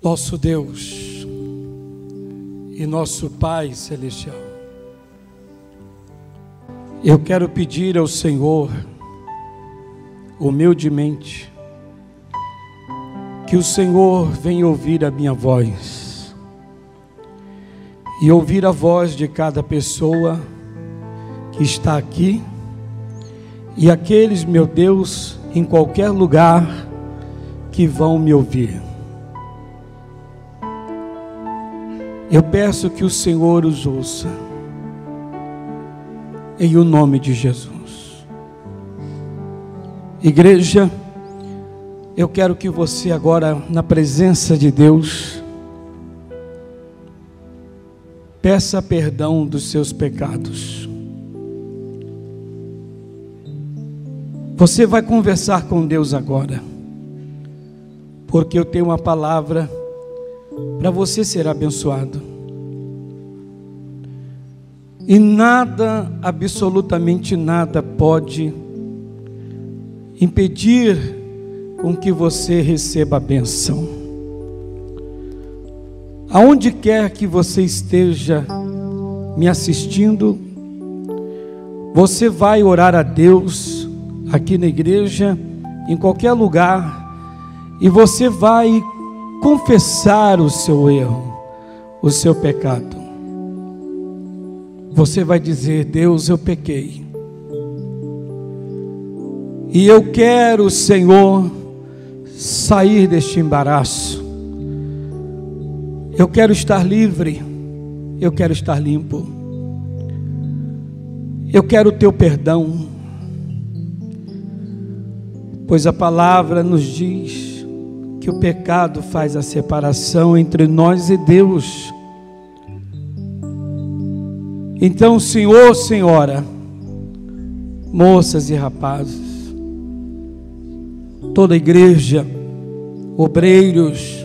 Nosso Deus e nosso Pai Celestial, eu quero pedir ao Senhor, humildemente, que o Senhor venha ouvir a minha voz e ouvir a voz de cada pessoa que está aqui e aqueles, meu Deus, em qualquer lugar que vão me ouvir. Eu peço que o Senhor os ouça, em o nome de Jesus. Igreja, eu quero que você agora, na presença de Deus, peça perdão dos seus pecados. Você vai conversar com Deus agora, porque eu tenho uma palavra para você ser abençoado. E nada, absolutamente nada, pode impedir com que você receba a bênção. Aonde quer que você esteja me assistindo, você vai orar a Deus, aqui na igreja, em qualquer lugar, e você vai confessar o seu erro, o seu pecado. Você vai dizer: Deus, eu pequei, e eu quero, Senhor, sair deste embaraço. Eu quero estar livre, eu quero estar limpo, eu quero o teu perdão, pois a palavra nos diz que o pecado faz a separação entre nós e Deus. Então, senhor, senhora, moças e rapazes, toda a igreja, obreiros,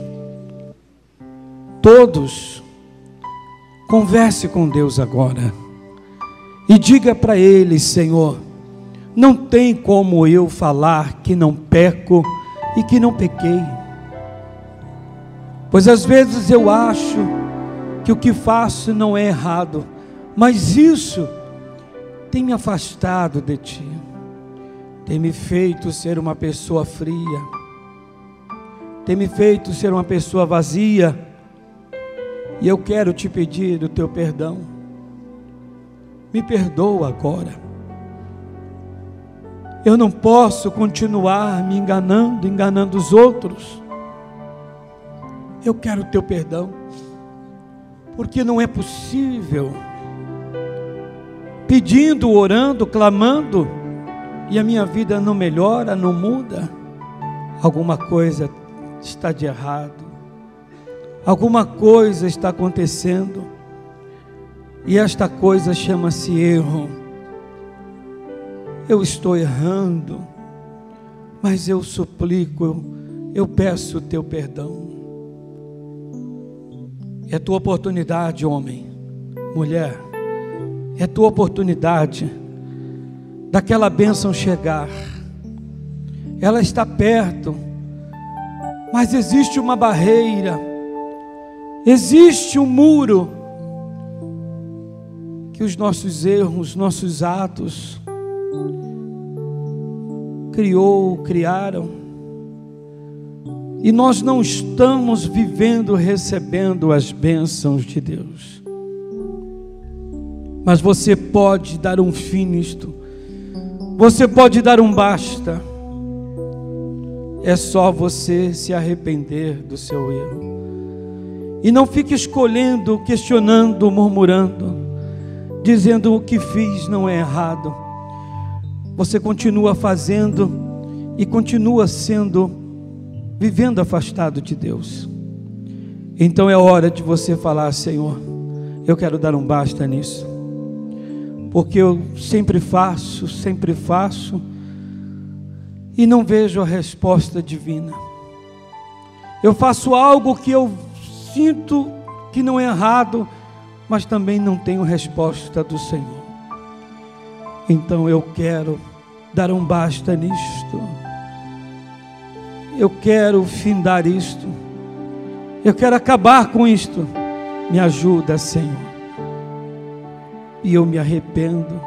todos, converse com Deus agora e diga para Ele: Senhor, não tem como eu falar que não peco e que não pequei, pois às vezes eu acho que o que faço não é errado, mas isso tem me afastado de Ti, tem me feito ser uma pessoa fria, tem me feito ser uma pessoa vazia, e eu quero Te pedir o Teu perdão. Me perdoa agora. Eu não posso continuar me enganando os outros. Eu quero o teu perdão, porque não é possível, pedindo, orando, clamando, e a minha vida não melhora, não muda. Alguma coisa está de errado, alguma coisa está acontecendo, e esta coisa chama-se erro. Eu estou errando, mas eu suplico, eu peço o teu perdão. É tua oportunidade, homem, mulher, é tua oportunidade daquela bênção chegar. Ela está perto, mas existe uma barreira, existe um muro que os nossos erros, nossos atos criaram, e nós não estamos vivendo, recebendo as bênçãos de Deus. Mas você pode dar um fim nisto, você pode dar um basta. É só você se arrepender do seu erro, e não fique escolhendo, questionando, murmurando, dizendo: o que fiz não é errado. Você continua fazendo e continua vivendo afastado de Deus. Então é hora de você falar: Senhor, eu quero dar um basta nisso, porque eu sempre faço e não vejo a resposta divina. Eu faço algo que eu sinto que não é errado, mas também não tenho resposta do Senhor. Então eu quero dar um basta nisto. Eu quero findar isto. Eu quero acabar com isto. Me ajuda, Senhor. E eu me arrependo.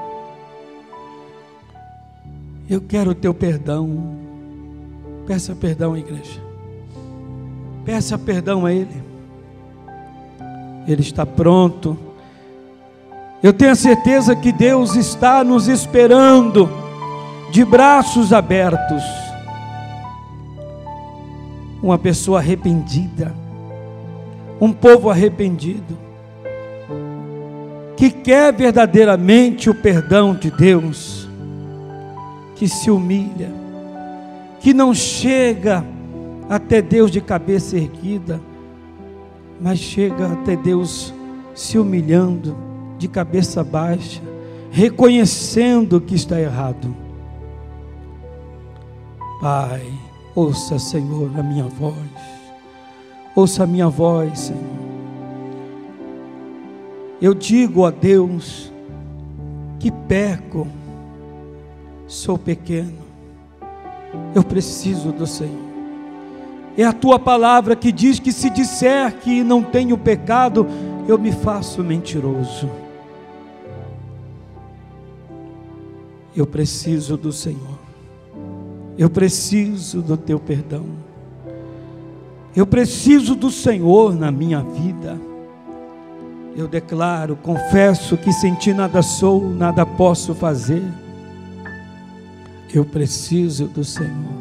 Eu quero o teu perdão. Peça perdão, igreja. Peça perdão a Ele. Ele está pronto. Eu tenho a certeza que Deus está nos esperando de braços abertos. Uma pessoa arrependida, um povo arrependido, que quer verdadeiramente o perdão de Deus, que se humilha, que não chega até Deus de cabeça erguida, mas chega até Deus se humilhando, de cabeça baixa, reconhecendo que está errado. Pai, ouça, Senhor, a minha voz. Ouça a minha voz, Senhor. Eu digo a Deus que peco, sou pequeno, eu preciso do Senhor. É a tua palavra que diz que se disser que não tenho pecado, eu me faço mentiroso. Eu preciso do Senhor. Eu preciso do teu perdão. Eu preciso do Senhor na minha vida. Eu declaro, confesso que sem ti nada sou, nada posso fazer. Eu preciso do Senhor.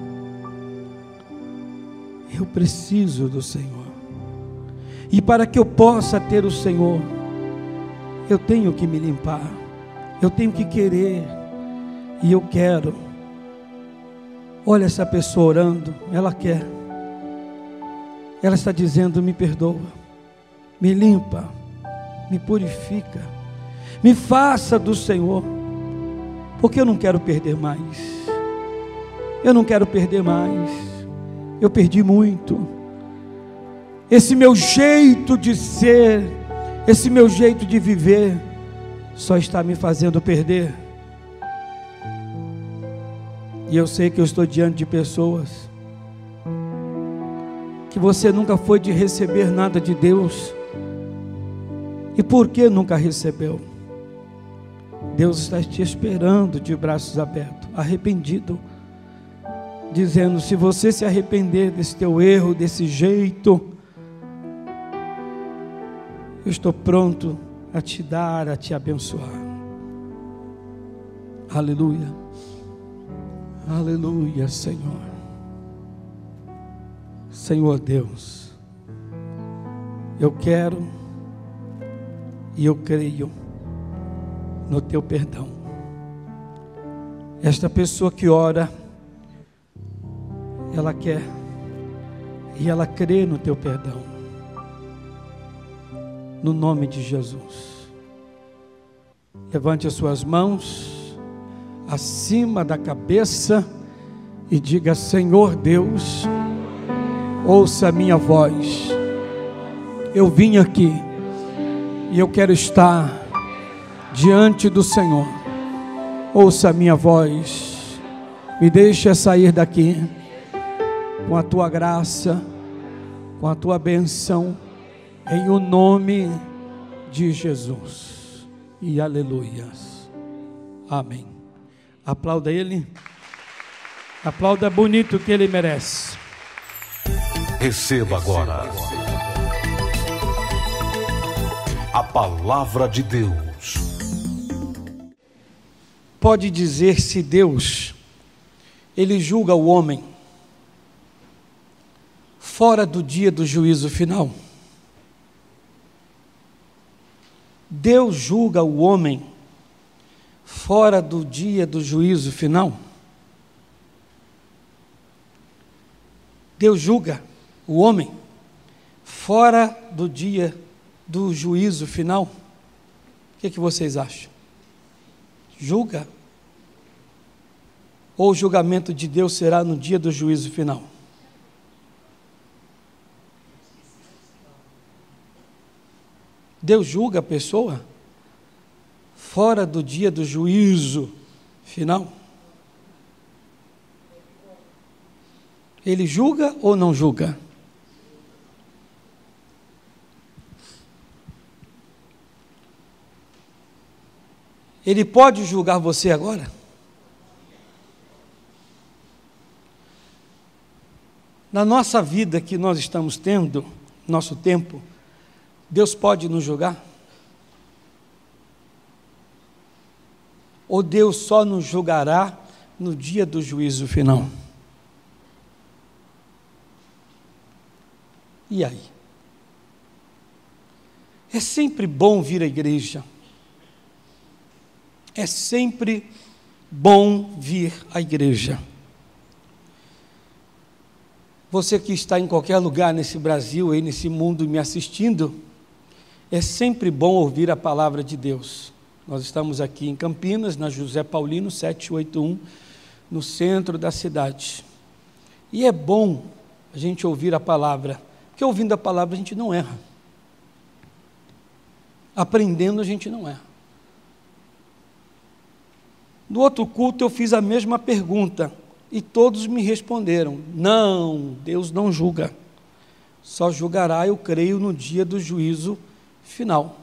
Eu preciso do Senhor. E para que eu possa ter o Senhor, eu tenho que me limpar. Eu tenho que querer. E eu quero. Olha essa pessoa orando, ela quer. Ela está dizendo: me perdoa, me limpa, me purifica, me faça do Senhor, porque eu não quero perder mais. Eu não quero perder mais. Eu perdi muito. Esse meu jeito de ser, esse meu jeito de viver, só está me fazendo perder. E eu sei que eu estou diante de pessoas que você nunca foi de receber nada de Deus. E por que nunca recebeu? Deus está te esperando de braços abertos, arrependido, dizendo: se você se arrepender desse teu erro, desse jeito, eu estou pronto a te dar, a te abençoar. Aleluia. Aleluia, Senhor. Senhor Deus, eu quero e eu creio no teu perdão. Esta pessoa que ora, ela quer e ela crê no teu perdão. No nome de Jesus. Levante as suas mãos acima da cabeça e diga: Senhor Deus, ouça a minha voz. Eu vim aqui e eu quero estar diante do Senhor. Ouça a minha voz. Me deixa sair daqui com a tua graça, com a tua bênção, em o nome de Jesus. E aleluias. Amém. Aplauda Ele. Aplauda bonito que Ele merece. Receba agora a palavra de Deus. Pode dizer se Deus, Ele julga o homem fora do dia do juízo final? Deus julga o homem fora do dia do juízo final? Deus julga o homem fora do dia do juízo final? O que vocês acham? Julga? Ou o julgamento de Deus será no dia do juízo final? Deus julga a pessoa fora do dia do juízo final? Ele julga ou não julga? Ele pode julgar você agora? Na nossa vida que nós estamos tendo, nosso tempo, Deus pode nos julgar? Ou Deus só nos julgará no dia do juízo final? E aí? É sempre bom vir à igreja. É sempre bom vir à igreja. Você que está em qualquer lugar nesse Brasil e nesse mundo me assistindo, é sempre bom ouvir a palavra de Deus. Nós estamos aqui em Campinas, na José Paulino 781, no centro da cidade. E é bom a gente ouvir a palavra, porque ouvindo a palavra a gente não erra. Aprendendo a gente não erra. No outro culto eu fiz a mesma pergunta, e todos me responderam: não, Deus não julga, só julgará, eu creio, no dia do juízo final.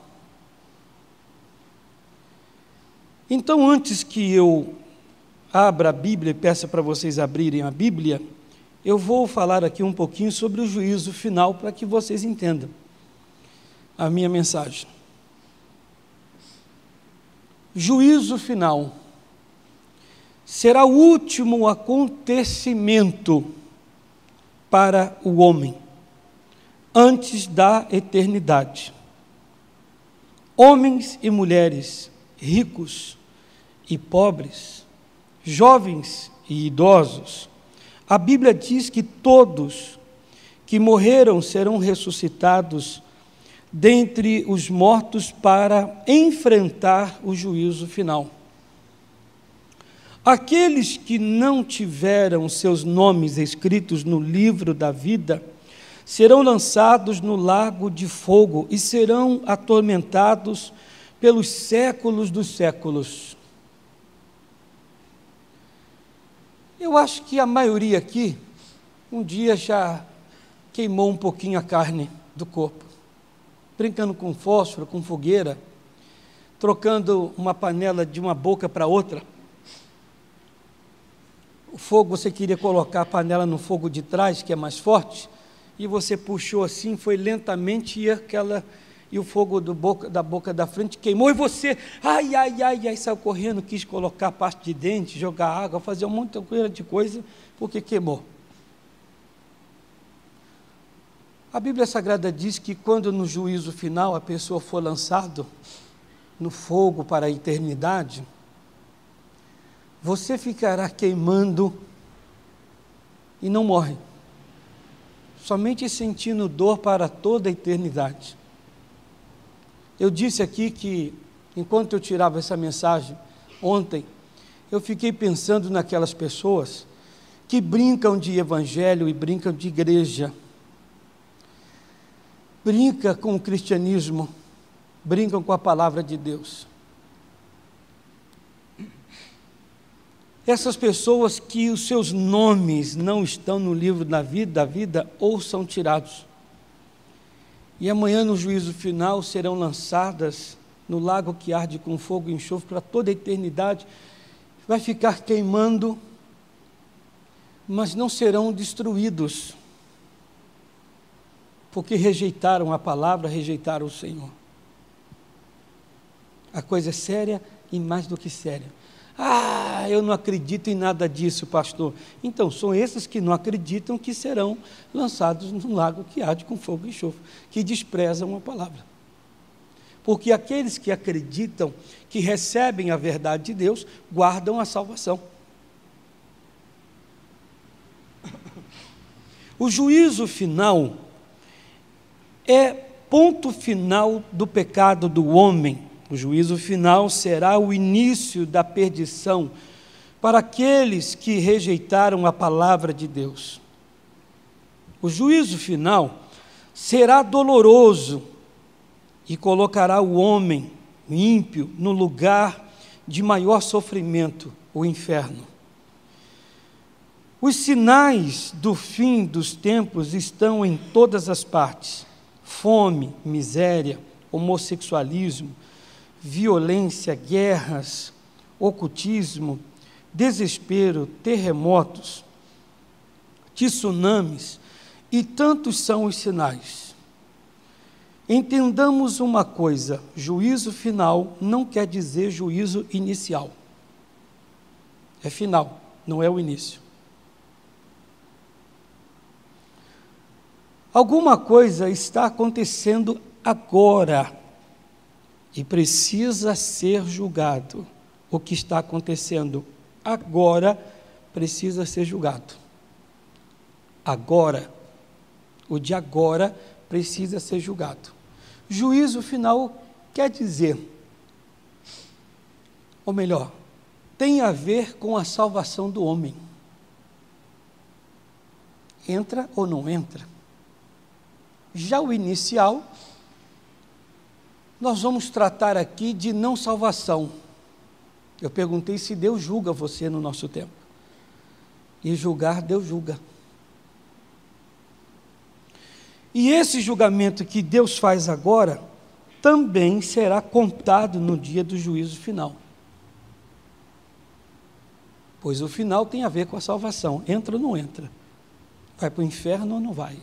Então, antes que eu abra a Bíblia e peça para vocês abrirem a Bíblia, eu vou falar aqui um pouquinho sobre o juízo final, para que vocês entendam a minha mensagem. Juízo final será o último acontecimento para o homem, antes da eternidade. Homens e mulheres, ricos e pobres, jovens e idosos, a Bíblia diz que todos que morreram serão ressuscitados dentre os mortos para enfrentar o juízo final. Aqueles que não tiveram seus nomes escritos no livro da vida serão lançados no lago de fogo e serão atormentados pelos séculos dos séculos. Eu acho que a maioria aqui, um dia já queimou um pouquinho a carne do corpo, brincando com fósforo, com fogueira, trocando uma panela de uma boca para outra. O fogo, você queria colocar a panela no fogo de trás, que é mais forte, e você puxou assim, foi lentamente, e o fogo da boca da frente queimou, e você, ai, saiu correndo, quis colocar a parte de dente, jogar água, fazer um monte de coisa, porque queimou. A Bíblia Sagrada diz que quando no juízo final a pessoa for lançado no fogo para a eternidade, você ficará queimando e não morre, somente sentindo dor para toda a eternidade. Eu disse aqui que, enquanto eu tirava essa mensagem ontem, eu fiquei pensando naquelas pessoas que brincam de evangelho e brincam de igreja, brincam com o cristianismo, brincam com a palavra de Deus. Essas pessoas que os seus nomes não estão no livro da vida, ou são tirados. E amanhã, no juízo final, serão lançadas no lago que arde com fogo e enxofre para toda a eternidade. Vai ficar queimando, mas não serão destruídos, porque rejeitaram a palavra, rejeitaram o Senhor. A coisa é séria e mais do que séria. Ah, eu não acredito em nada disso, pastor. Então, são esses que não acreditam que serão lançados no lago que arde com fogo e enxofre, que desprezam a palavra. Porque aqueles que acreditam, que recebem a verdade de Deus, guardam a salvação. O juízo final é ponto final do pecado do homem. O juízo final será o início da perdição para aqueles que rejeitaram a palavra de Deus. O juízo final será doloroso e colocará o homem ímpio no lugar de maior sofrimento, o inferno. Os sinais do fim dos tempos estão em todas as partes: fome, miséria, homossexualismo, violência, guerras, ocultismo, desespero, terremotos, tsunamis, e tantos são os sinais. Entendamos uma coisa: juízo final não quer dizer juízo inicial. É final, não é o início. Alguma coisa está acontecendo agora e precisa ser julgado. O que está acontecendo agora precisa ser julgado. Agora, o de agora precisa ser julgado. Juízo final quer dizer, ou melhor, tem a ver com a salvação do homem. Entra ou não entra? Já o inicial, nós vamos tratar aqui de não salvação. Eu perguntei se Deus julga você no nosso tempo. E julgar, Deus julga. E esse julgamento que Deus faz agora, também será contado no dia do juízo final. Pois o final tem a ver com a salvação. Entra ou não entra? Vai para o inferno ou não vai?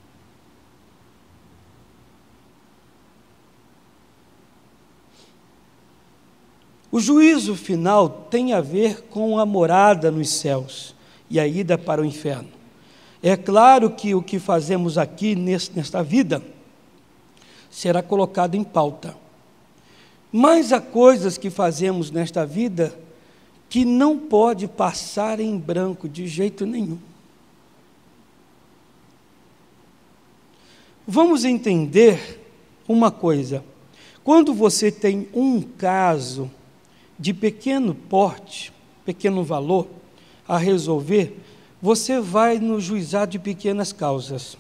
O juízo final tem a ver com a morada nos céus e a ida para o inferno. É claro que o que fazemos aqui nesta vida será colocado em pauta. Mas há coisas que fazemos nesta vida que não pode passar em branco de jeito nenhum. Vamos entender uma coisa. Quando você tem um caso de pequeno porte, pequeno valor, a resolver, você vai no juizado de pequenas causas.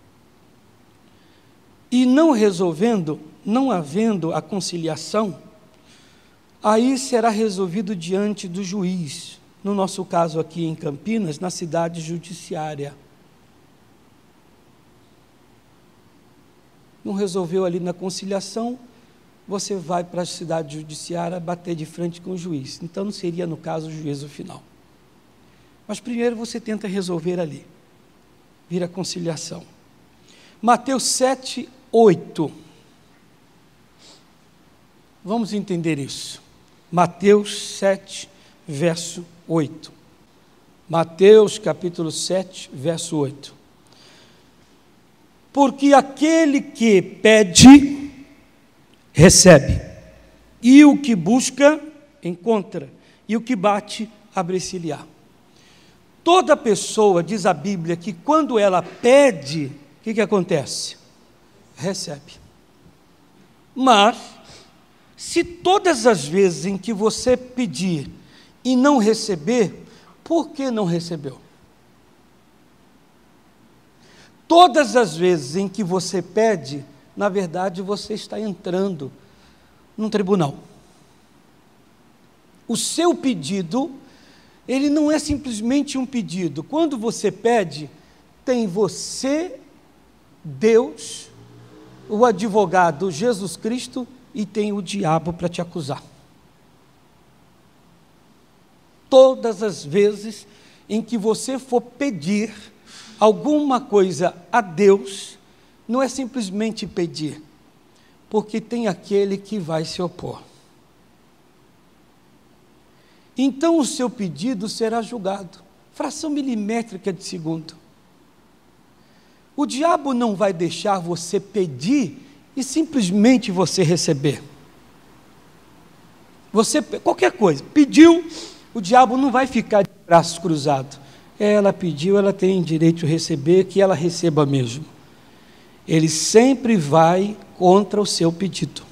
E não resolvendo, não havendo a conciliação, aí será resolvido diante do juiz, no nosso caso aqui em Campinas, na cidade judiciária. Não resolveu ali na conciliação, você vai para a cidade judiciária bater de frente com o juiz. Então não seria, no caso, o juízo final. Mas primeiro você tenta resolver ali, vir a conciliação. Mateus 7, 8. Vamos entender isso. Mateus 7, verso 8. Mateus capítulo 7, verso 8. Porque aquele que pede, recebe, e o que busca, encontra, e o que bate, abre-se-lhe-á. Toda pessoa, diz a Bíblia, que quando ela pede, o que acontece? Recebe. Mas, se todas as vezes em que você pedir e não receber, por que não recebeu? Todas as vezes em que você pede, na verdade, você está entrando num tribunal. O seu pedido, ele não é simplesmente um pedido. Quando você pede, tem você, Deus, o advogado Jesus Cristo, e tem o diabo para te acusar. Todas as vezes em que você for pedir alguma coisa a Deus, não é simplesmente pedir, porque tem aquele que vai se opor. Então o seu pedido será julgado, fração milimétrica de segundo. O diabo não vai deixar você pedir e simplesmente você receber. Você, qualquer coisa, pediu, o diabo não vai ficar de braços cruzados. Ela pediu, ela tem direito de receber, que ela receba mesmo. Ele sempre vai contra o seu pedido.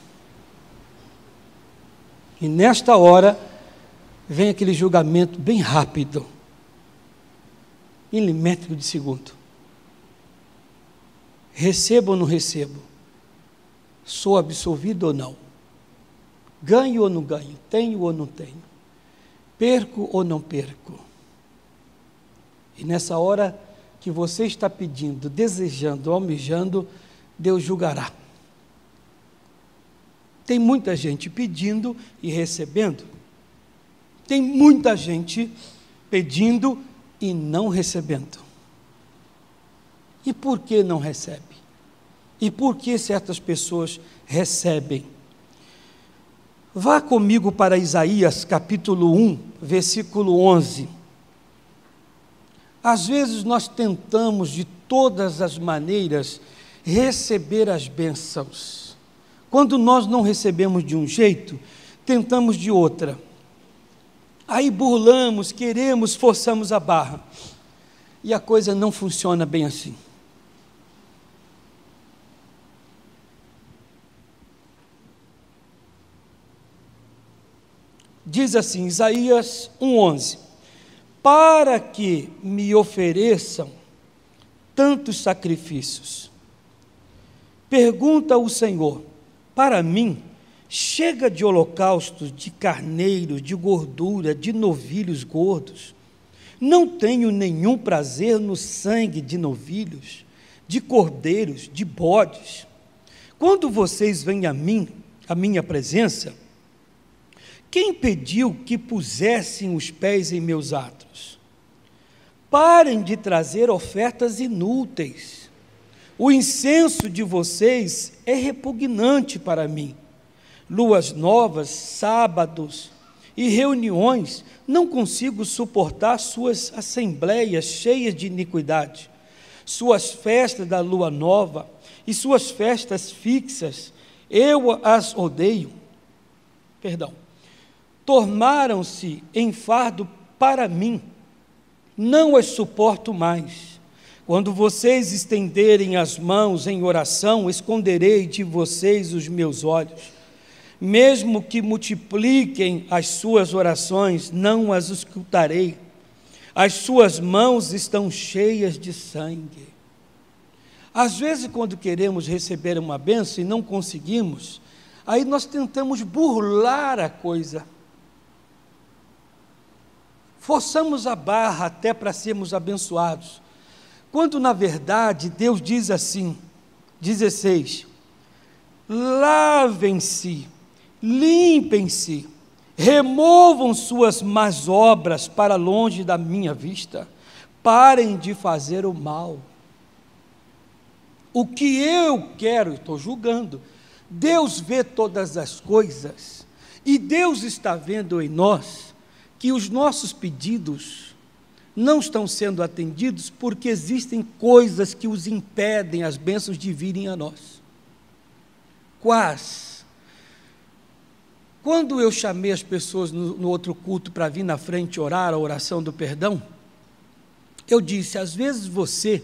E nesta hora, vem aquele julgamento bem rápido, milimétrico de segundo. Recebo ou não recebo? Sou absolvido ou não? Ganho ou não ganho? Tenho ou não tenho? Perco ou não perco? E nessa hora que você está pedindo, desejando, almejando, Deus julgará. Tem muita gente pedindo e recebendo. Tem muita gente pedindo e não recebendo. E por que não recebe? E por que certas pessoas recebem? Vá comigo para Isaías capítulo 1, versículo 11. Às vezes nós tentamos de todas as maneiras receber as bênçãos. Quando nós não recebemos de um jeito, tentamos de outra. Aí burlamos, queremos, forçamos a barra. E a coisa não funciona bem assim. Diz assim, Isaías 1,11: para que me ofereçam tantos sacrifícios, pergunta o Senhor, para mim, chega de holocaustos, de carneiros, de gordura, de novilhos gordos. Não tenho nenhum prazer no sangue de novilhos, de cordeiros, de bodes. Quando vocês vêm a mim, a minha presença, quem pediu que pusessem os pés em meus atos? Parem de trazer ofertas inúteis. O incenso de vocês é repugnante para mim. Luas novas, sábados e reuniões, não consigo suportar suas assembleias cheias de iniquidade. Suas festas da lua nova e suas festas fixas, eu as odeio. Tornaram-se em fardo para mim, não as suporto mais. Quando vocês estenderem as mãos em oração, esconderei de vocês os meus olhos. Mesmo que multipliquem as suas orações, não as escutarei. As suas mãos estão cheias de sangue. Às vezes, quando queremos receber uma bênção e não conseguimos, aí nós tentamos burlar a coisa. Forçamos a barra até para sermos abençoados. Quando, na verdade, Deus diz assim, 16, lavem-se, limpem-se, removam suas más obras para longe da minha vista, parem de fazer o mal. O que eu quero, estou julgando, Deus vê todas as coisas, e Deus está vendo em nós, que os nossos pedidos não estão sendo atendidos porque existem coisas que os impedem as bênçãos de virem a nós. Quais? Quando eu chamei as pessoas no outro culto para vir na frente orar a oração do perdão, eu disse, às vezes você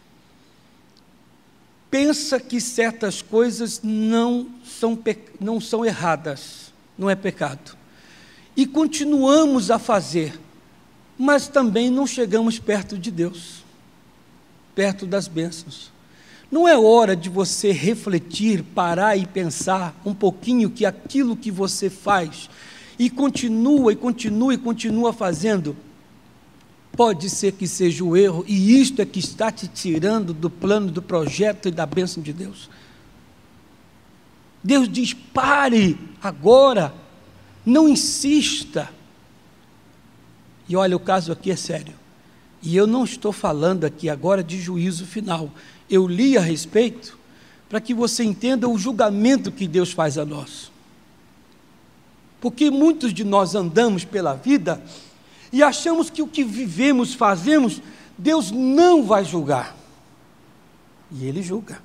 pensa que certas coisas não são erradas, não é pecado. E continuamos a fazer, mas também não chegamos perto de Deus, perto das bênçãos. Não é hora de você refletir, parar e pensar um pouquinho que aquilo que você faz e continua fazendo, pode ser que seja o erro, e isto é que está te tirando do plano, do projeto e da bênção de Deus. Deus diz, pare agora, não insista. E olha, o caso aqui é sério. E eu não estou falando aqui agora de juízo final. Eu li a respeito para que você entenda o julgamento que Deus faz a nós. Porque muitos de nós andamos pela vida e achamos que o que vivemos, fazemos, Deus não vai julgar. E Ele julga.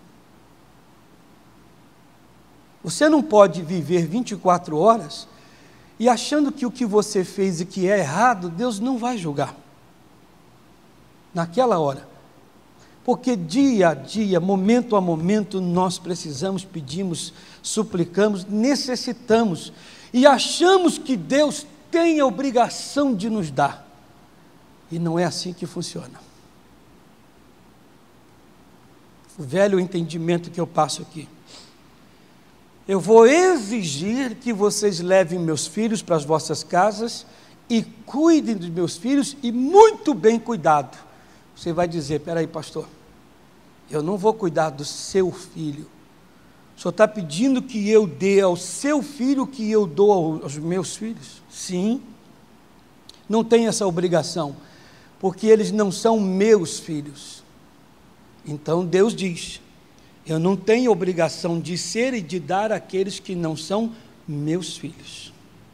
Você não pode viver 24 horas e achando que o que você fez e que é errado, Deus não vai julgar. Naquela hora. Porque dia a dia, momento a momento, nós precisamos, pedimos, suplicamos, necessitamos. E achamos que Deus tem a obrigação de nos dar. E não é assim que funciona. O velho entendimento que eu passo aqui. Eu vou exigir que vocês levem meus filhos para as vossas casas e cuidem dos meus filhos e muito bem cuidado. Você vai dizer, espera aí, pastor, eu não vou cuidar do seu filho, O Senhor está pedindo que eu dê ao seu filho o que eu dou aos meus filhos? Sim. Não tenho essa obrigação, porque eles não são meus filhos. Então Deus diz: eu não tenho obrigação de ser e de dar àqueles que não são meus filhos.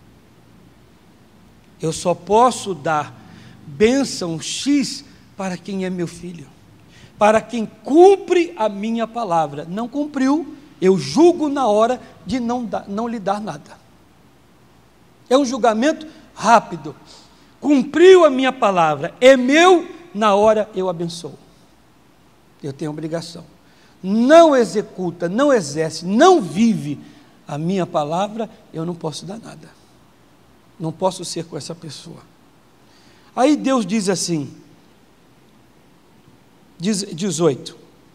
Eu só posso dar bênção X para quem é meu filho, para quem cumpre a minha palavra. Não cumpriu, eu julgo na hora de não lhe dar nada. É um julgamento rápido. Cumpriu a minha palavra, é meu, na hora eu abençoo. Eu tenho obrigação. Não executa, não exerce, não vive a minha palavra, eu não posso dar nada. Não posso ser com essa pessoa. Aí Deus diz assim, 18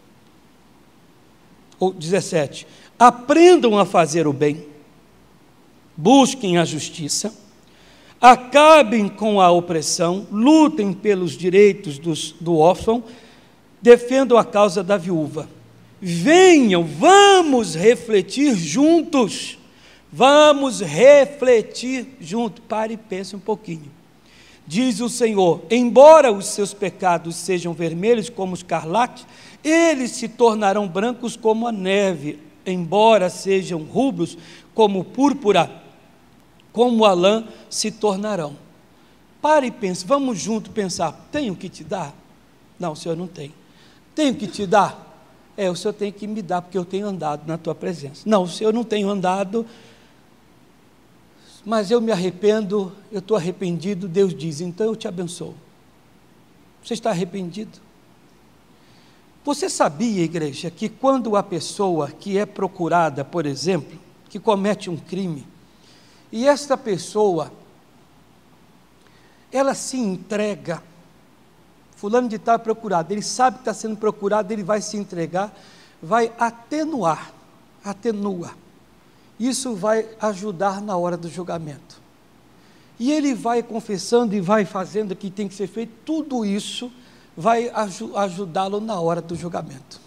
ou 17: aprendam a fazer o bem, busquem a justiça, acabem com a opressão, lutem pelos direitos do órfão, defendam a causa da viúva. Venham, vamos refletir juntos. Vamos refletir juntos. Pare e pense um pouquinho. Diz o Senhor: embora os seus pecados sejam vermelhos como o escarlate, eles se tornarão brancos como a neve. Embora sejam rubros como púrpura, como a lã se tornarão. Pare e pense, vamos juntos pensar: tenho que te dar? Não, o Senhor não tem. Tenho que te dar? O Senhor tem que me dar, porque eu tenho andado na tua presença. Não, o Senhor não tenho andado, mas eu me arrependo, eu estou arrependido. Deus diz: então eu te abençoo. Você está arrependido? Você sabia, igreja, que quando a pessoa que é procurada, por exemplo, que comete um crime, e esta pessoa, ela se entrega, fulano de tal é procurado, ele sabe que está sendo procurado, ele vai se entregar, vai atenua. Isso vai ajudar na hora do julgamento. E ele vai confessando e vai fazendo o que tem que ser feito, tudo isso vai ajudá-lo na hora do julgamento.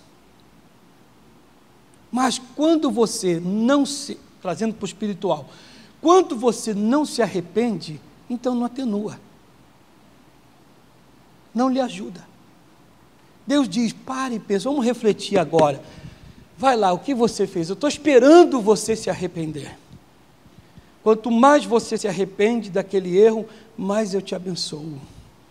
Mas quando você não se, trazendo para o espiritual, quando você não se arrepende, então não atenua. Não lhe ajuda. Deus diz: pare e pense, vamos refletir agora. Vai lá, o que você fez? Eu estou esperando você se arrepender. Quanto mais você se arrepende daquele erro, mais eu te abençoo.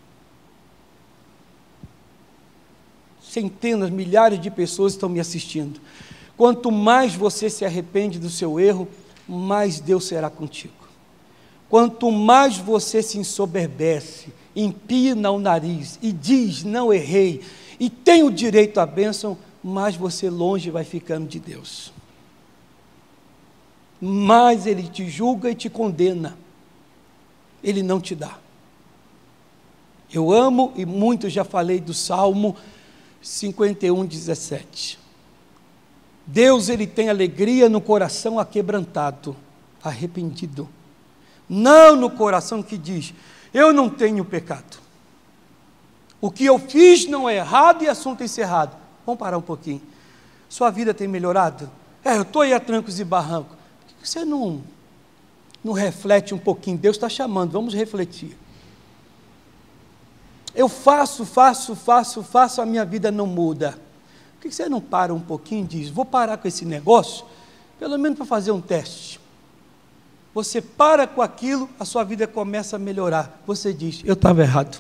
Centenas, milhares de pessoas estão me assistindo. Quanto mais você se arrepende do seu erro, mais Deus será contigo. Quanto mais você se ensoberbece, empina o nariz e diz: não errei, e tem o direito à bênção, mais você longe vai ficando de Deus. Mais Ele te julga e te condena. Ele não te dá. Eu amo, e muito já falei do Salmo 51, 17. Deus, Ele tem alegria no coração aquebrantado, arrependido. Não no coração que diz: eu não tenho pecado. O que eu fiz não é errado e assunto encerrado. Vamos parar um pouquinho. Sua vida tem melhorado? Eu estou aí a trancos e barrancos. Por que você não reflete um pouquinho? Deus está chamando, vamos refletir. Eu faço, a minha vida não muda. Por que você não para um pouquinho e diz: vou parar com esse negócio, pelo menos para fazer um teste. Você para com aquilo, a sua vida começa a melhorar. Você diz: eu estava errado.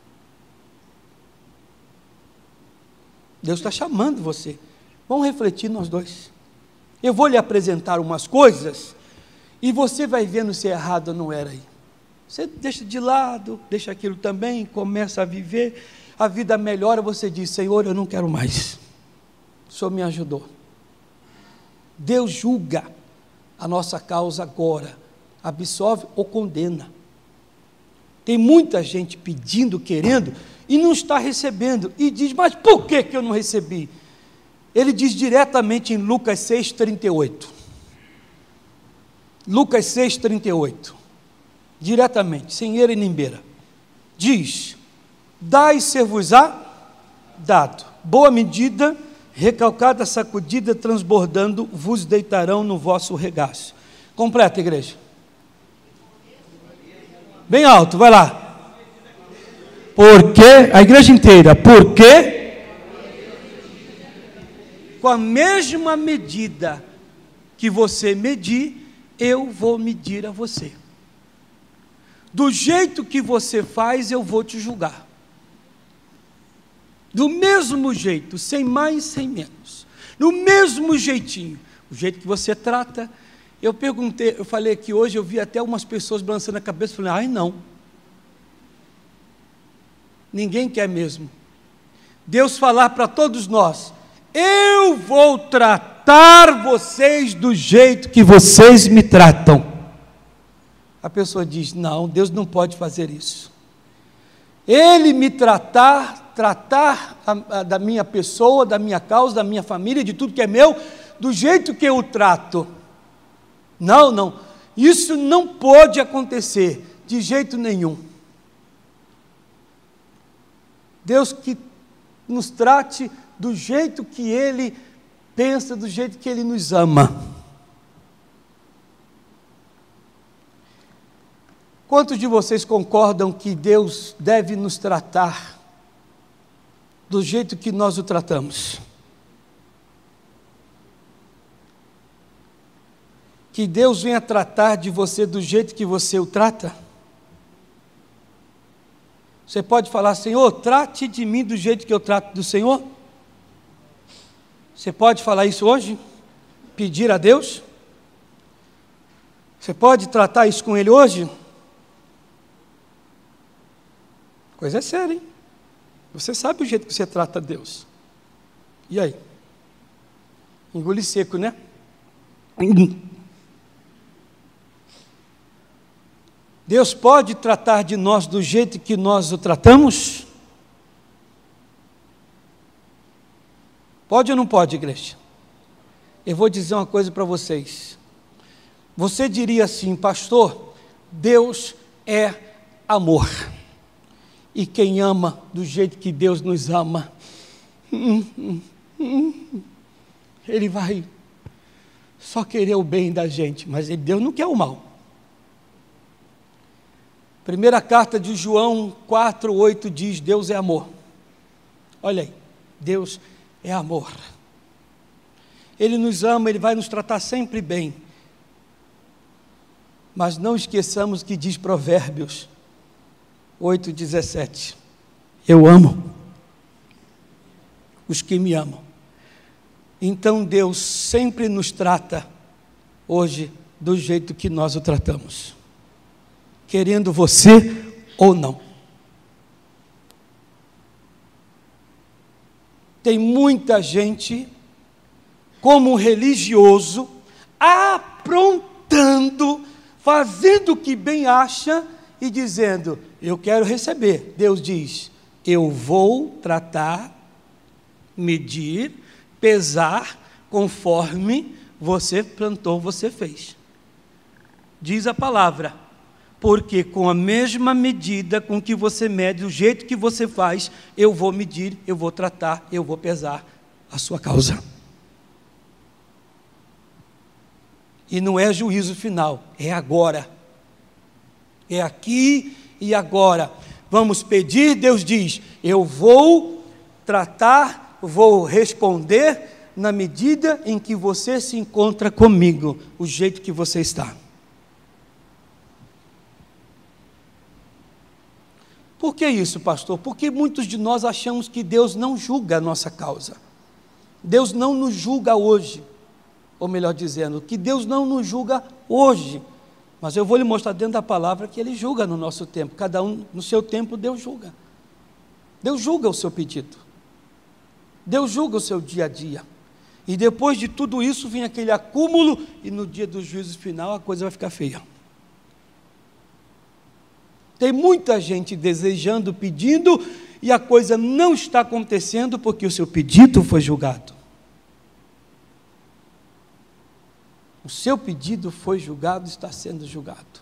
Deus está chamando você. Vamos refletir nós dois. Eu vou lhe apresentar umas coisas e você vai vendo se é errado ou não era aí. Você deixa de lado, deixa aquilo também, começa a viver, a vida melhora, você diz: Senhor, eu não quero mais. O Senhor me ajudou. Deus julga a nossa causa agora, absolve ou condena. Tem muita gente pedindo, querendo, e não está recebendo, e diz: mas por que eu não recebi? Ele diz diretamente em Lucas 6,38. Lucas 6,38. Diretamente, sem eira e nem beira. Diz: dai-ser-vos-á dado, boa medida, recalcada, sacudida, transbordando, vos deitarão no vosso regaço. Completa, igreja. Bem alto, vai lá. Porque, a igreja inteira, porque com a mesma medida que você medir, eu vou medir a você. Do jeito que você faz, eu vou te julgar. Do mesmo jeito, sem mais, sem menos. Do mesmo jeitinho. O jeito que você trata. Eu perguntei, eu falei que hoje eu vi até umas pessoas balançando a cabeça, falei, ai não. Ninguém quer mesmo. Deus falar para todos nós, eu vou tratar vocês do jeito que vocês me tratam. A pessoa diz, não, Deus não pode fazer isso. Ele me tratar da minha pessoa, da minha causa, da minha família, de tudo que é meu, do jeito que eu o trato. Não, não, isso não pode acontecer, de jeito nenhum. Deus que nos trate do jeito que Ele pensa, do jeito que Ele nos ama. Quantos de vocês concordam que Deus deve nos tratar do jeito que nós o tratamos? Que Deus venha tratar de você do jeito que você o trata? Você pode falar, Senhor, trate de mim do jeito que eu trato do Senhor? Você pode falar isso hoje? Pedir a Deus? Você pode tratar isso com Ele hoje? Coisa séria, hein? Você sabe o jeito que você trata Deus. E aí? Engole seco, né? Deus pode tratar de nós do jeito que nós o tratamos? Pode ou não pode, igreja? Eu vou dizer uma coisa para vocês. Você diria assim, pastor, Deus é amor. E quem ama do jeito que Deus nos ama, Ele vai só querer o bem da gente, mas Deus não quer o mal. Primeira carta de João 4:8 diz, Deus é amor. Olha aí, Deus é amor. Ele nos ama, Ele vai nos tratar sempre bem. Mas não esqueçamos que diz Provérbios 8:17, eu amo os que me amam. Então Deus sempre nos trata hoje do jeito que nós o tratamos, querendo você ou não. Tem muita gente, como religioso, aprontando, fazendo o que bem acha e dizendo, eu quero receber. Deus diz, eu vou tratar, medir, pesar, conforme você plantou, você fez. Diz a palavra, porque com a mesma medida com que você mede, o jeito que você faz, eu vou medir, eu vou tratar, eu vou pesar a sua causa. E não é juízo final, é agora. É aqui e agora. Vamos pedir, Deus diz, eu vou tratar, vou responder na medida em que você se encontra comigo, o jeito que você está. Por que isso, pastor? Porque muitos de nós achamos que Deus não julga a nossa causa. Deus não nos julga hoje. Ou melhor dizendo, que Deus não nos julga hoje. Mas eu vou lhe mostrar dentro da palavra que Ele julga no nosso tempo. Cada um no seu tempo, Deus julga. Deus julga o seu pedido. Deus julga o seu dia a dia. E depois de tudo isso, vem aquele acúmulo, e no dia do juízo final, a coisa vai ficar feia. Tem muita gente desejando, pedindo, e a coisa não está acontecendo, porque o seu pedido foi julgado. O seu pedido foi julgado, está sendo julgado.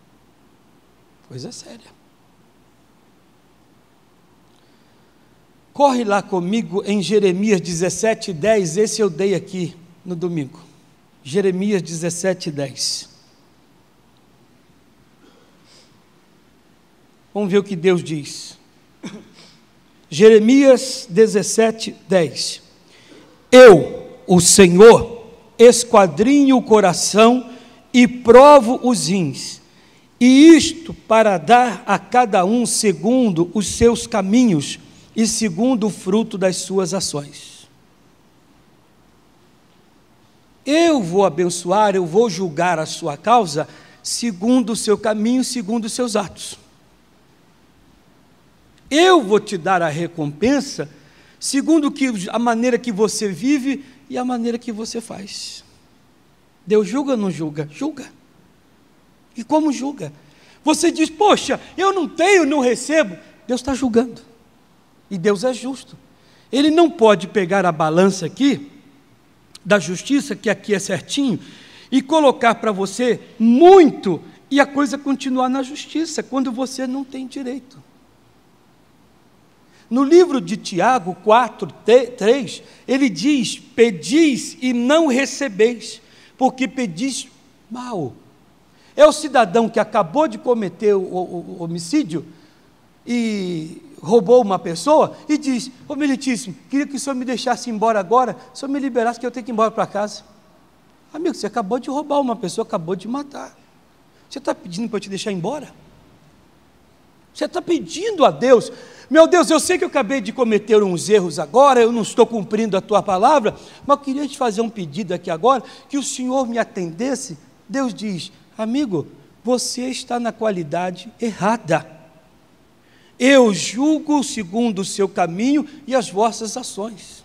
Coisa séria. Corre lá comigo em Jeremias 17:10, esse eu dei aqui no domingo. Jeremias 17:10. Vamos ver o que Deus diz. Jeremias 17:10. Eu, o Senhor, esquadrinho o coração e provo os rins, e isto para dar a cada um segundo os seus caminhos e segundo o fruto das suas ações. Eu vou abençoar, eu vou julgar a sua causa segundo o seu caminho, segundo os seus atos. Eu vou te dar a recompensa segundo a maneira que você vive e a maneira que você faz. Deus julga ou não julga? Julga. E como julga? Você diz, poxa, eu não tenho, não recebo. Deus está julgando. E Deus é justo. Ele não pode pegar a balança aqui, da justiça, que aqui é certinho, e colocar para você muito, e a coisa continuar na justiça, quando você não tem direito. No livro de Tiago 4:3, ele diz, pedis e não recebeis, porque pedis mal. É o cidadão que acabou de cometer o homicídio e roubou uma pessoa e diz, ô meritíssimo, queria que o senhor me deixasse embora agora, o senhor me liberasse que eu tenho que ir embora para casa. Amigo, você acabou de roubar uma pessoa, acabou de matar. Você está pedindo para eu te deixar embora? Você está pedindo a Deus, meu Deus, eu sei que eu acabei de cometer uns erros agora, eu não estou cumprindo a tua palavra, mas eu queria te fazer um pedido aqui agora, que o Senhor me atendesse. Deus diz, amigo, você está na qualidade errada. Eu julgo segundo o seu caminho e as vossas ações.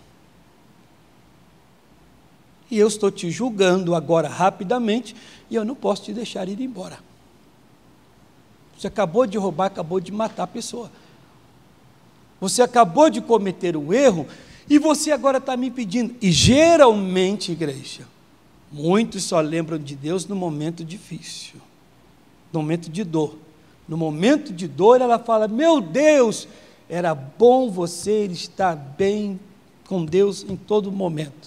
E eu estou te julgando agora rapidamente, e eu não posso te deixar ir embora. Você acabou de roubar, acabou de matar a pessoa. Você acabou de cometer um erro, e você agora está me pedindo. E geralmente, igreja, muitos só lembram de Deus no momento difícil, no momento de dor. No momento de dor, ela fala, meu Deus, era bom você estar bem com Deus em todo momento.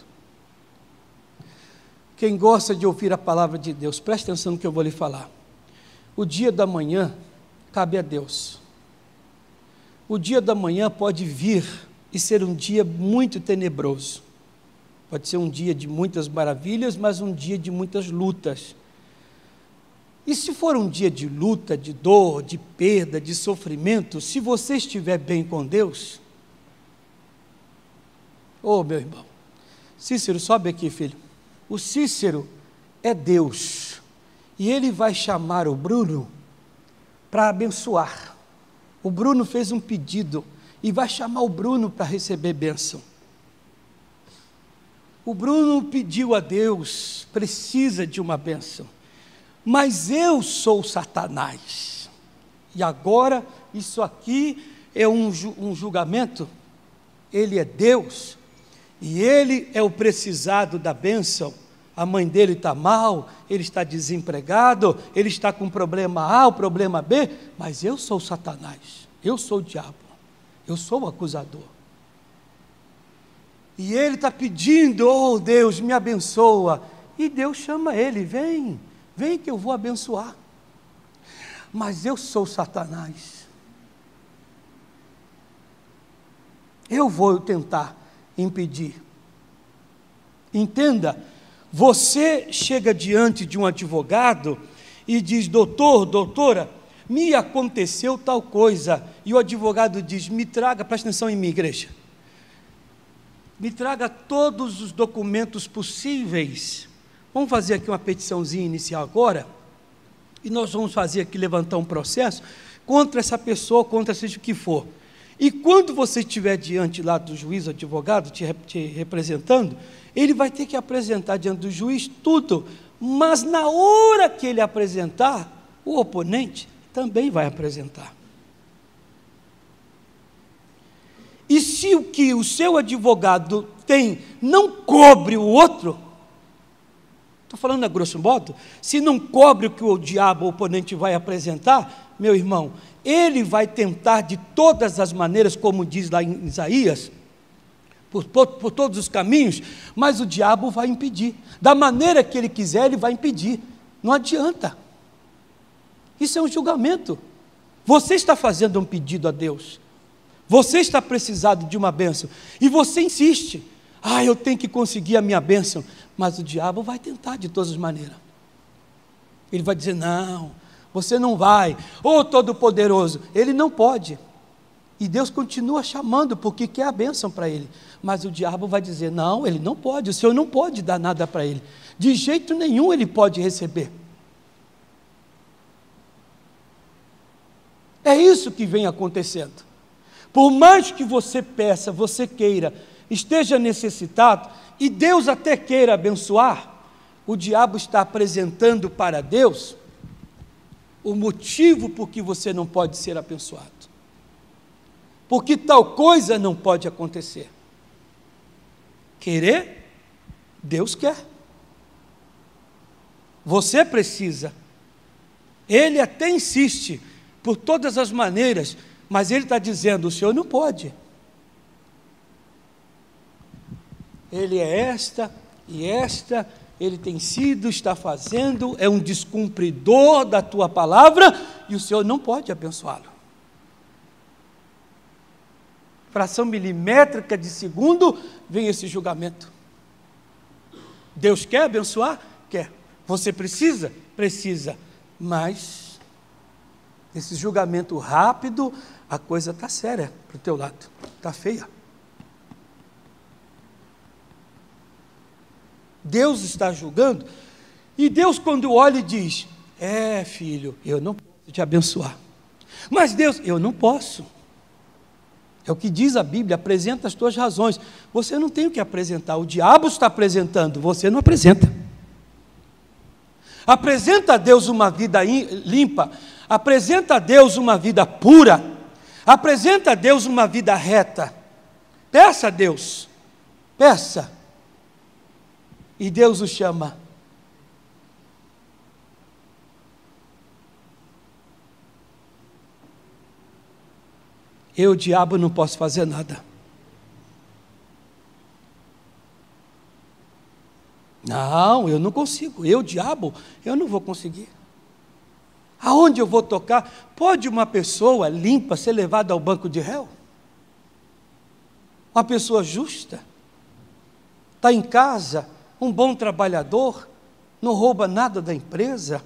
Quem gosta de ouvir a palavra de Deus, preste atenção no que eu vou lhe falar. O dia da manhã cabe a Deus. O dia da manhã pode vir e ser um dia muito tenebroso. Pode ser um dia de muitas maravilhas, mas um dia de muitas lutas. E se for um dia de luta, de dor, de perda, de sofrimento, se você estiver bem com Deus, ô meu irmão, Cícero, sobe aqui, filho. O Cícero é Deus, e ele vai chamar o Bruno para abençoar. O Bruno fez um pedido, e vai chamar o Bruno para receber bênção. O Bruno pediu a Deus, precisa de uma bênção. Mas eu sou Satanás, e agora isso aqui é um julgamento. Ele é Deus, e ele é o precisado da bênção. A mãe dele está mal, ele está desempregado, ele está com problema A, o problema B, mas eu sou Satanás, eu sou o diabo, eu sou o acusador. E ele está pedindo, oh Deus, me abençoa, e Deus chama ele, vem que eu vou abençoar. Mas eu sou Satanás, eu vou tentar impedir. Entenda, você chega diante de um advogado e diz, doutor, doutora, me aconteceu tal coisa, e o advogado diz, me traga, presta atenção em mim, igreja, me traga todos os documentos possíveis. Vamos fazer aqui uma petiçãozinha inicial agora, e nós vamos fazer aqui, levantar um processo contra essa pessoa, contra seja o que for. E quando você estiver diante lá do juiz, advogado, te representando, ele vai ter que apresentar diante do juiz tudo, mas na hora que ele apresentar, o oponente também vai apresentar. E se o que o seu advogado tem não cobre o outro, estou falando a grosso modo, se não cobre o que o diabo, o oponente, vai apresentar, meu irmão, ele vai tentar de todas as maneiras, como diz lá em Isaías, por todos os caminhos, mas o diabo vai impedir, da maneira que ele quiser, ele vai impedir, não adianta, isso é um julgamento. Você está fazendo um pedido a Deus, você está precisado de uma bênção, e você insiste, eu tenho que conseguir a minha bênção, mas o diabo vai tentar de todas as maneiras, ele vai dizer, não, você não vai, Todo-Poderoso, ele não pode, e Deus continua chamando, porque quer a bênção para ele, mas o diabo vai dizer, não, ele não pode, o Senhor não pode dar nada para ele, de jeito nenhum ele pode receber. É isso que vem acontecendo. Por mais que você peça, você queira, esteja necessitado, e Deus até queira abençoar, o diabo está apresentando para Deus o motivo por que você não pode ser abençoado. Porque tal coisa não pode acontecer. Querer, Deus quer. Você precisa. Ele até insiste, por todas as maneiras, mas ele está dizendo, o Senhor não pode. Ele é esta e esta, ele tem sido, está fazendo, é um descumpridor da tua palavra, e o Senhor não pode abençoá-lo. Fração milimétrica de segundo, vem esse julgamento. Deus quer abençoar? Quer. Você precisa? Precisa. Mas, esse julgamento rápido, a coisa está séria para o teu lado, está feia. Deus está julgando, e Deus quando olha e diz, filho, eu não posso te abençoar. Mas Deus, eu não posso. É o que diz a Bíblia, apresenta as tuas razões. Você não tem o que apresentar, o diabo está apresentando, você não apresenta. Apresenta a Deus uma vida limpa, apresenta a Deus uma vida pura, apresenta a Deus uma vida reta. Peça a Deus, peça. E Deus o chama. Eu, diabo, não posso fazer nada. Não, eu não consigo. Eu, diabo, eu não vou conseguir. Aonde eu vou tocar? Pode uma pessoa limpa ser levada ao banco de réu? Uma pessoa justa? Está em casa, um bom trabalhador, não rouba nada da empresa?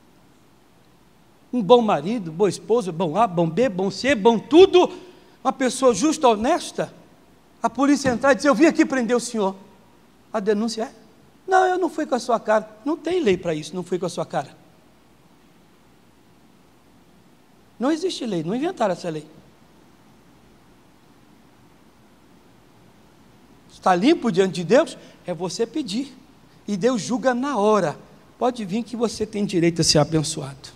Um bom marido, boa esposa, bom A, bom B, bom C, bom tudo, uma pessoa justa, honesta, a polícia entrar e dizer, eu vim aqui prender o senhor. A denúncia é, não, eu não fui com a sua cara. Não tem lei para isso, não fui com a sua cara. Não existe lei, não inventaram essa lei. Está limpo diante de Deus? É você pedir, e Deus julga na hora. Pode vir que você tem direito a ser abençoado.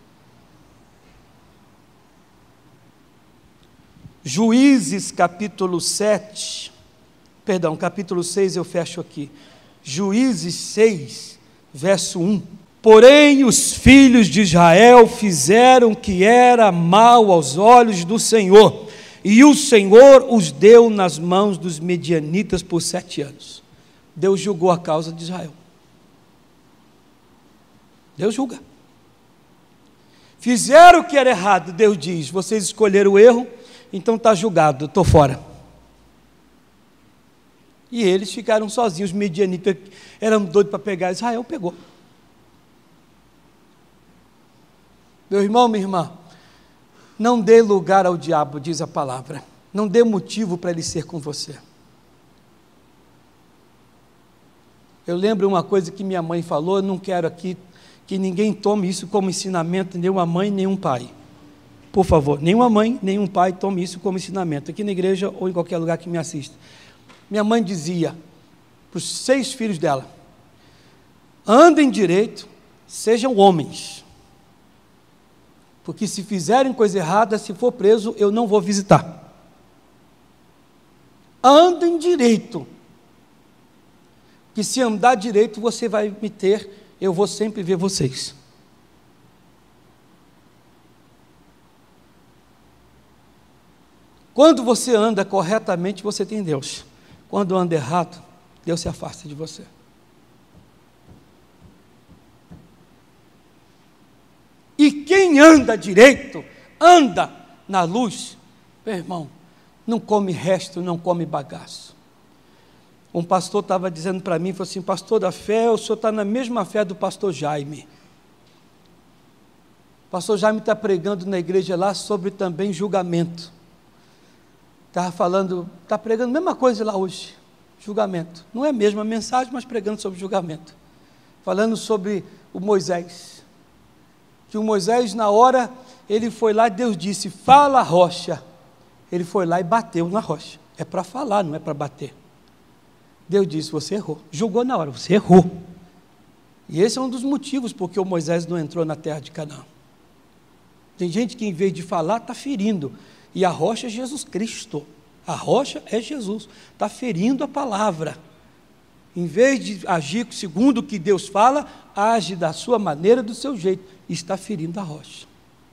Juízes capítulo 7, perdão, capítulo 6 eu fecho aqui, Juízes 6, verso 1, porém os filhos de Israel fizeram o que era mal aos olhos do Senhor, e o Senhor os deu nas mãos dos medianitas por 7 anos, Deus julgou a causa de Israel, Deus julga, fizeram o que era errado, Deus diz, vocês escolheram o erro, então está julgado, estou fora. E eles ficaram sozinhos, os medianitas eram doidos para pegar Israel, pegou. Meu irmão, minha irmã, não dê lugar ao diabo, diz a palavra, não dê motivo para ele ser com você. Eu lembro uma coisa que minha mãe falou, eu não quero aqui que ninguém tome isso como ensinamento, nem uma mãe, nem um pai. Por favor, nenhuma mãe, nenhum pai tome isso como ensinamento, aqui na igreja ou em qualquer lugar que me assista. Minha mãe dizia para os 6 filhos dela, andem direito, sejam homens, porque se fizerem coisa errada, se for preso, eu não vou visitar. Andem direito, que se andar direito você vai me ter, eu vou sempre ver vocês. Quando você anda corretamente, você tem Deus. Quando anda errado, Deus se afasta de você. E quem anda direito, anda na luz, meu irmão, não come resto, não come bagaço. Um pastor estava dizendo para mim, falou assim: pastor da fé, o senhor está na mesma fé do pastor Jaime. O pastor Jaime está pregando na igreja lá sobre também julgamento. Estava falando, está pregando a mesma coisa lá hoje, julgamento. Não é a mesma mensagem, mas pregando sobre julgamento. Falando sobre o Moisés. Que o Moisés, na hora, ele foi lá e Deus disse: fala, rocha. Ele foi lá e bateu na rocha. É para falar, não é para bater. Deus disse: você errou. Julgou na hora, você errou. E esse é um dos motivos porque o Moisés não entrou na terra de Canaã. Tem gente que, em vez de falar, está ferindo. E a rocha é Jesus Cristo. A rocha é Jesus. Está ferindo a palavra. Em vez de agir segundo o que Deus fala, age da sua maneira, do seu jeito. E está ferindo a rocha.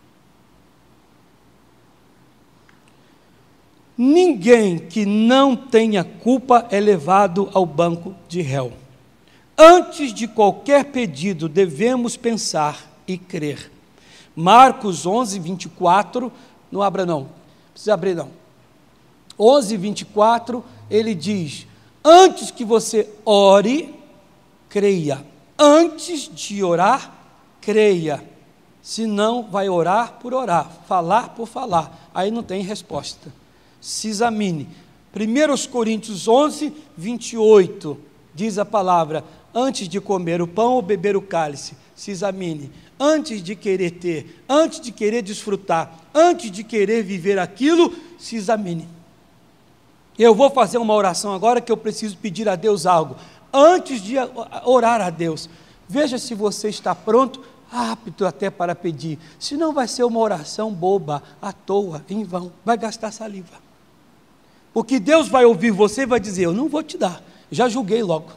Ninguém que não tenha culpa é levado ao banco de réu. Antes de qualquer pedido, devemos pensar e crer. Marcos 11, 24, não abra não, precisa abrir não. 11, 24, ele diz: antes que você ore, creia. Antes de orar, creia. Senão vai orar por orar, falar por falar. Aí não tem resposta. Se examine. 1 Coríntios 11, 28, diz a palavra: antes de comer o pão ou beber o cálice, se examine. Antes de querer ter, antes de querer desfrutar, antes de querer viver aquilo, se examine. Eu vou fazer uma oração agora que eu preciso pedir a Deus algo. Antes de orar a Deus, veja se você está pronto, apto até para pedir. Senão vai ser uma oração boba, à toa, em vão, vai gastar saliva. Porque Deus vai ouvir você e vai dizer: eu não vou te dar, já julguei logo.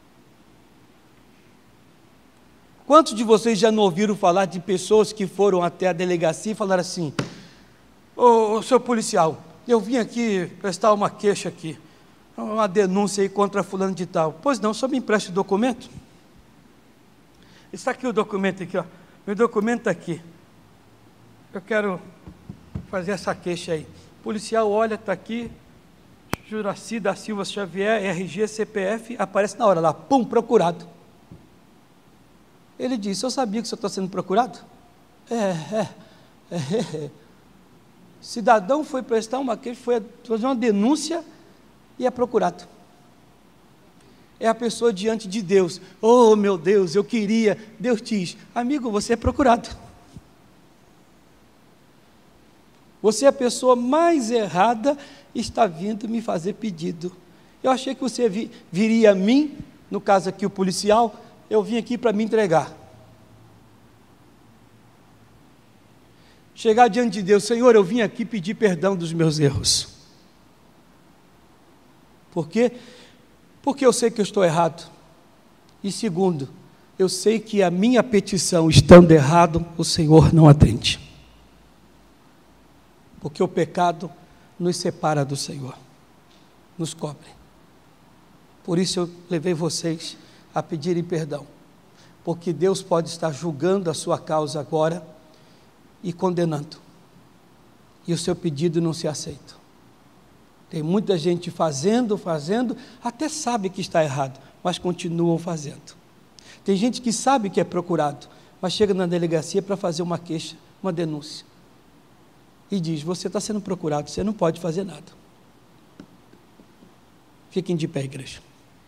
Quantos de vocês já não ouviram falar de pessoas que foram até a delegacia e falaram assim: ô seu policial, eu vim aqui prestar uma queixa aqui, uma denúncia aí contra fulano de tal. Pois não, só me empreste o documento. Está aqui o documento aqui, ó. Meu documento está aqui. Eu quero fazer essa queixa aí. O policial olha, está aqui, Juraci da Silva Xavier, RG, CPF, aparece na hora lá, pum, procurado. Ele disse: eu sabia que o senhor está sendo procurado? Cidadão foi prestar uma queixa, foi fazer uma denúncia e é procurado. É a pessoa diante de Deus: oh meu Deus, eu queria. Deus diz: amigo, você é procurado. Você é a pessoa mais errada e está vindo me fazer pedido. Eu achei que você viria a mim, no caso aqui o policial, eu vim aqui para me entregar. Chegar diante de Deus: Senhor, eu vim aqui pedir perdão dos meus erros. Por quê? Porque eu sei que eu estou errado. E segundo, eu sei que a minha petição, estando errado, o Senhor não atende. Porque o pecado nos separa do Senhor, nos cobre. Por isso eu levei vocês a pedirem perdão, porque Deus pode estar julgando a sua causa agora e condenando, e o seu pedido não se aceita. Tem muita gente fazendo, até sabe que está errado, mas continuam fazendo. Tem gente que sabe que é procurado, mas chega na delegacia para fazer uma queixa, uma denúncia, e diz: você está sendo procurado, você não pode fazer nada. Fiquem de pé, igreja.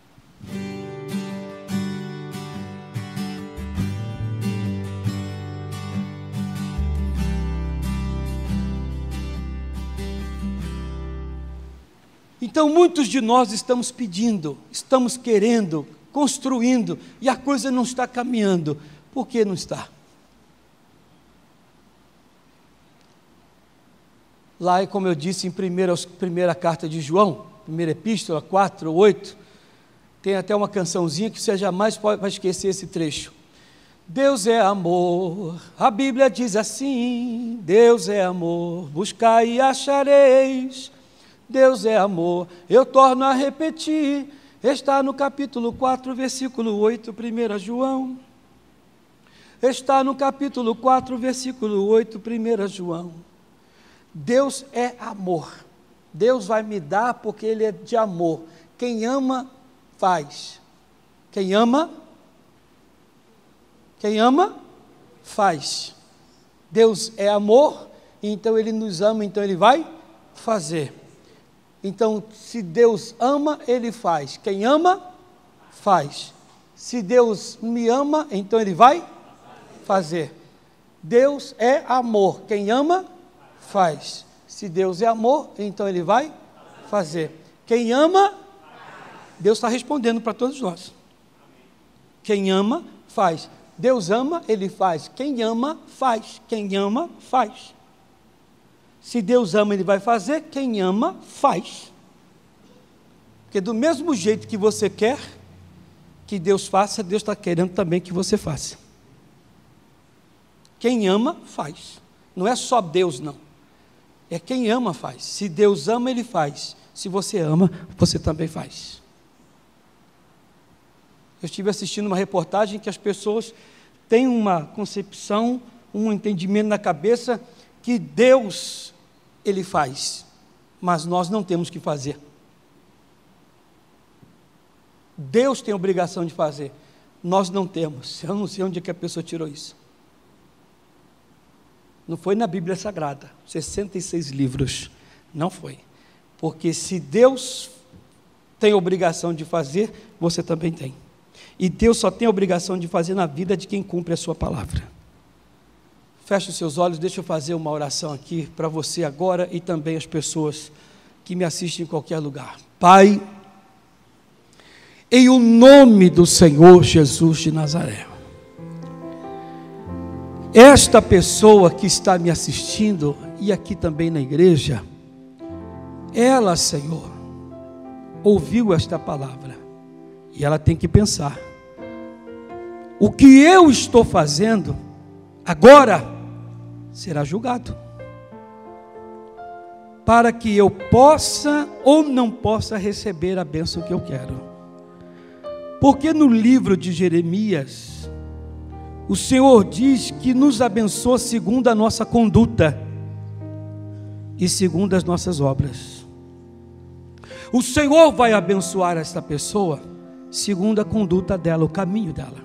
Então muitos de nós estamos pedindo, estamos querendo, construindo, e a coisa não está caminhando. Por que não está? Lá, como eu disse em primeira carta de João, primeira epístola, 4, 8, Tem até uma cançãozinha que você jamais vai esquecer esse trecho. Deus é amor, a Bíblia diz assim: Deus é amor, buscai e achareis. Deus é amor, eu torno a repetir, está no capítulo 4, versículo 8, 1 João. Está no capítulo 4, versículo 8, 1 João. Deus é amor. Deus vai me dar porque Ele é de amor. Quem ama, faz. Quem ama, faz. Deus é amor, então Ele nos ama, então Ele vai fazer. Então, se Deus ama, Ele faz. Quem ama, faz. Se Deus me ama, então Ele vai fazer. Deus é amor. Quem ama, faz. Se Deus é amor, então Ele vai fazer. Quem ama, Deus está respondendo para todos nós. Quem ama, faz. Deus ama, Ele faz. Quem ama, faz. Quem ama, faz. Se Deus ama, Ele vai fazer. Quem ama, faz. Porque do mesmo jeito que você quer que Deus faça, Deus está querendo também que você faça. Quem ama, faz. Não é só Deus, não. É quem ama, faz. Se Deus ama, Ele faz. Se você ama, você também faz. Eu estive assistindo uma reportagem que as pessoas têm uma concepção, um entendimento na cabeça que Deus, Ele faz, mas nós não temos que fazer. Deus tem a obrigação de fazer, nós não temos. Eu não sei onde é que a pessoa tirou isso. Não foi na Bíblia Sagrada, 66 livros, não foi. Porque se Deus tem a obrigação de fazer, você também tem. E Deus só tem a obrigação de fazer na vida de quem cumpre a sua palavra. Feche os seus olhos, deixa eu fazer uma oração aqui para você agora e também as pessoas que me assistem em qualquer lugar. Pai, em o nome do Senhor Jesus de Nazaré, esta pessoa que está me assistindo e aqui também na igreja, ela, Senhor, ouviu esta palavra e ela tem que pensar: o que eu estou fazendo agora será julgado, para que eu possa ou não possa receber a bênção que eu quero. Porque no livro de Jeremias, o Senhor diz que nos abençoa segundo a nossa conduta e segundo as nossas obras. O Senhor vai abençoar esta pessoa segundo a conduta dela, o caminho dela.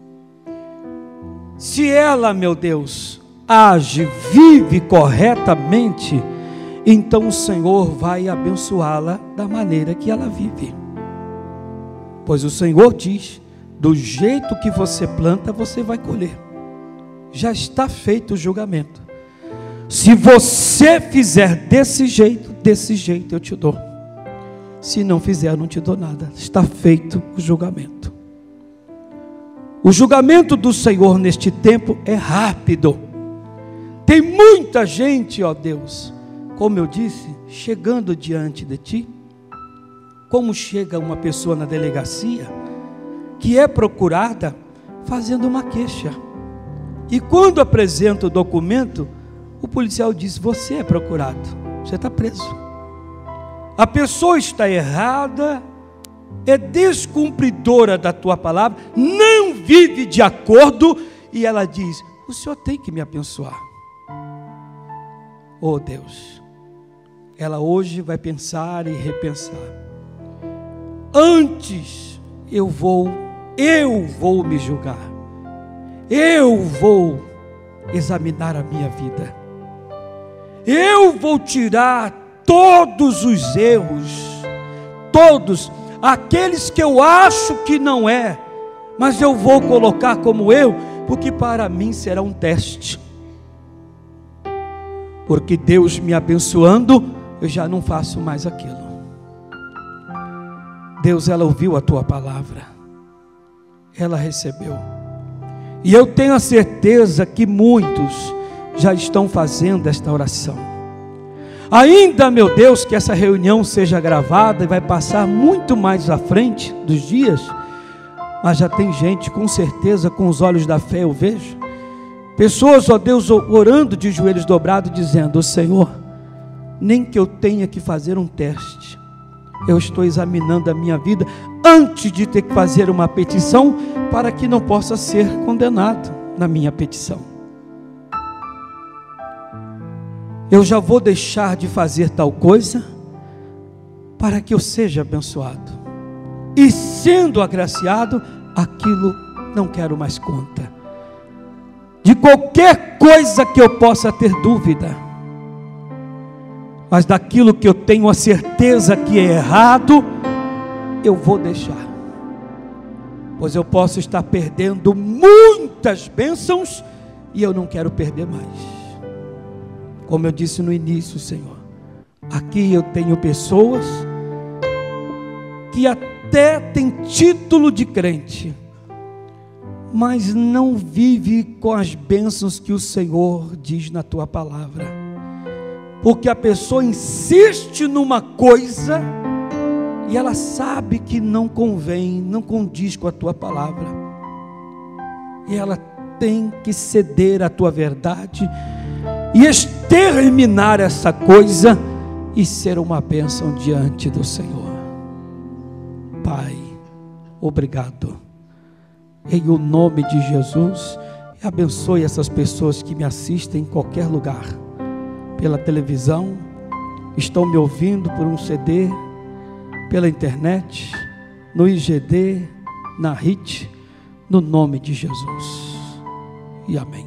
Se ela, meu Deus, age, vive corretamente, então o Senhor vai abençoá-la da maneira que ela vive. Pois o Senhor diz: do jeito que você planta, você vai colher. Já está feito o julgamento. Se você fizer desse jeito eu te dou. Se não fizer, eu não te dou nada. Está feito o julgamento. O julgamento do Senhor neste tempo é rápido. Tem muita gente, ó Deus, como eu disse, chegando diante de ti, como chega uma pessoa na delegacia, que é procurada fazendo uma queixa, e quando apresenta o documento, o policial diz: você é procurado, você está preso. A pessoa está errada, é descumpridora da tua palavra, não vive de acordo, e ela diz: o Senhor tem que me abençoar. Oh Deus, ela hoje vai pensar e repensar: antes eu vou me julgar, eu vou examinar a minha vida, eu vou tirar todos os erros, todos aqueles que eu acho que não é, mas eu vou colocar como eu, porque para mim será um teste, porque Deus me abençoando, eu já não faço mais aquilo. Deus, ela ouviu a tua palavra, ela recebeu, e eu tenho a certeza que muitos já estão fazendo esta oração. Ainda, meu Deus, que essa reunião seja gravada e vai passar muito mais à frente dos dias, mas já tem gente, com certeza, com os olhos da fé eu vejo, pessoas, ó Deus, orando de joelhos dobrados, dizendo: Senhor, nem que eu tenha que fazer um teste, eu estou examinando a minha vida antes de ter que fazer uma petição, para que não possa ser condenado na minha petição. Eu já vou deixar de fazer tal coisa para que eu seja abençoado, e sendo agraciado, aquilo não quero mais conta. De qualquer coisa que eu possa ter dúvida, mas daquilo que eu tenho a certeza que é errado, eu vou deixar, pois eu posso estar perdendo muitas bênçãos e eu não quero perder mais. Como eu disse no início, Senhor, aqui eu tenho pessoas que até têm título de crente, mas não vive com as bênçãos que o Senhor diz na tua palavra, porque a pessoa insiste numa coisa e ela sabe que não convém, não condiz com a tua palavra, e ela tem que ceder à tua verdade e exterminar essa coisa e ser uma bênção diante do Senhor. Pai, obrigado, em o nome de Jesus, e abençoe essas pessoas que me assistem em qualquer lugar, pela televisão, estão me ouvindo por um CD, pela internet, no IGD, na HIT, no nome de Jesus, e amém.